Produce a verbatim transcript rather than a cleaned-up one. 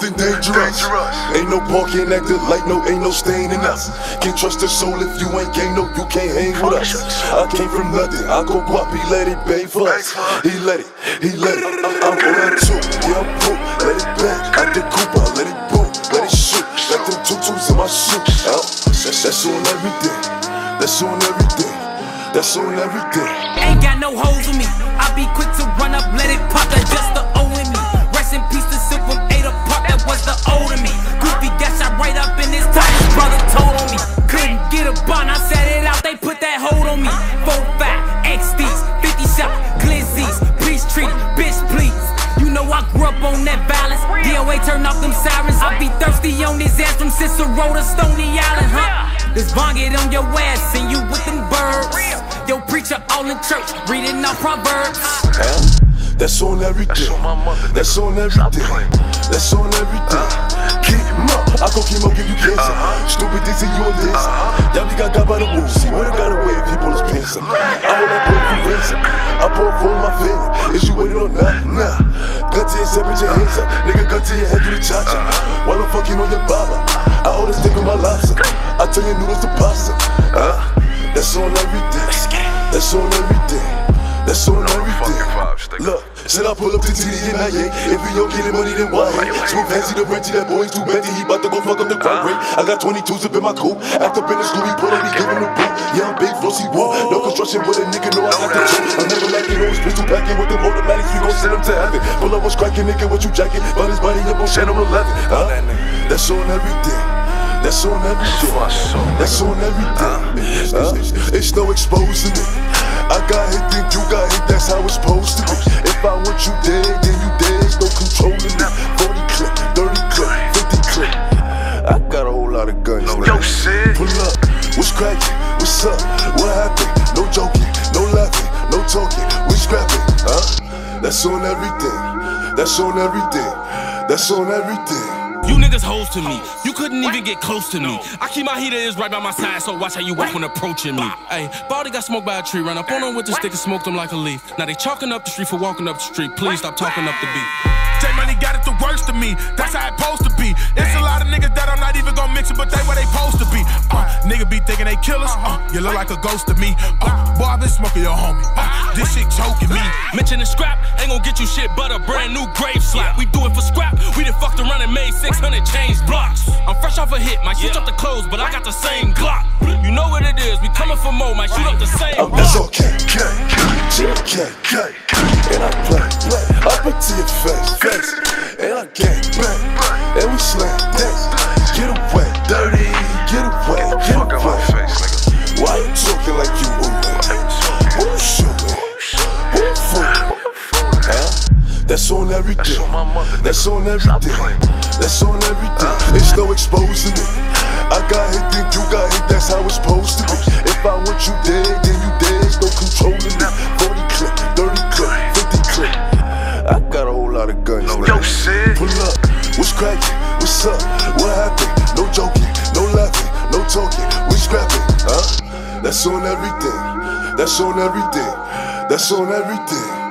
something dangerous. Ain't no parking acting like no, ain't no stain in us. Can't trust a soul if you ain't gang, no, you can't hang with us. I came from nothing, I go guap, he let it bang for us. He let it, he let it, I'm on that too. Yeah, I'm broke, let it bang, out the coupe, I let it boom, let it shoot. Got them tutus in my shoe, oh, that's, that's on everything, that's on everything, that's on everything. Ain't got no holes in me, I be quick to run up, let it pop, that's just the O in me. Rest in peace to Silk from eight apart, that was the O to me. Goofy got shot right up in his time, his brother told on me. Couldn't get a bond, I set it out, they put that hold on me. four five, X Ds, fifty shot, glizzies, please treat, bitch please. You know I grew up on that violence, D O A turn off them sirens. I be thirsty on his ass from Cicero to Stony Island, huh? This Von get on your ass and you with them birds. Yo preacher all in church, reading out Proverbs. That's on everything, that's on everything, that's on everything. Keep him up, I go keep up, give you cancer. Stupid things in your list. Y'all be got got by the rules, see where they got away if people is pissing. I hold that boy from racing, I pour a phone in my finger. Is you waiting on that? Nah. Gun to your head, put your hands up. Nigga, gun to your head, do the cha-cha. While I'm fucking on your baba, I hold a stick on my lobster. I turn your noodles to pasta. Uh, that's on everything, that's on everything. That's on everything. Look, said I pull up to T D and I ain't. If he don't get money, then why? Smooth fancy the renty, that boy ain't too bendy. He bout to go fuck up the crime rate. I got twenty-twos up in my coupe. Act up in the school, he pull up, he give him the boot. Yeah, I'm big, flossy, woo. No construction, but a nigga know I got the truth. I'm never like it, always pistol packing with them automatics. We gon' send him to heaven. Pull up what's cracking, nigga, what you jacking? But his body up on channel eleven. Huh? That's on everything. That's on everything. That's on everything. Uh, it's no exposing it. I got hit, think you got hit, that's how it's supposed to be. If I want you dead, then you dead, there's no controlling it. forty clip, thirty clip, fifty clip. I got a whole lot of guns now. Yo, shit. Pull up, what's cracking, what's up, what happened? No joking, no laughing, no talking, we scrapping, huh? That's on everything, that's on everything, that's on everything. You niggas hoes to me, you couldn't even get close to me. I keep my heater is right by my side, so watch how you walk when approaching me. Hey, Baldy got smoked by a tree, ran up on him with the stick and smoked him like a leaf. Now they chalking up the street for walking up the street, please stop talking up the beat. J-Money got it the worst of me, that's how it supposed to be. It's a lot of niggas that I'm not even gonna mix it, but they where they supposed to be. Uh, nigga be thinking they killers, uh, you look like a ghost to me. Uh, boy, I been smoking your homie, uh, this shit choking me. Mention the scrap, ain't gon' get you shit but a brand new grave slap. We do it for scrap, we done fucked around and made six hundred change blocks. I'm fresh off a hit, might switch up the clothes, but I got the same Glock. You know what it is, we coming for more, might shoot up the same I'm block. okay, K, K, K, K, and I play, play, up into your face, face, and I gang bang, and we slam dance. Get away, dirty, get away, get away. Why you talking like you moving? Who you shooting? Who you fooling? Huh? That's on everything, that's on everything, that's on everything. It's no exposing it. I got hit, think you got hit, that's how it's supposed to be. If I want you dead, then you dead, there's no controlling it. forty clip, thirty clip, fifty clip. I got a whole lot of guns now. Yo, shit. Pull up, what's cracking, what's up, what happened? No joking, no laughing, no talking, we scrapping, huh? That's on everything, that's on everything, that's on everything.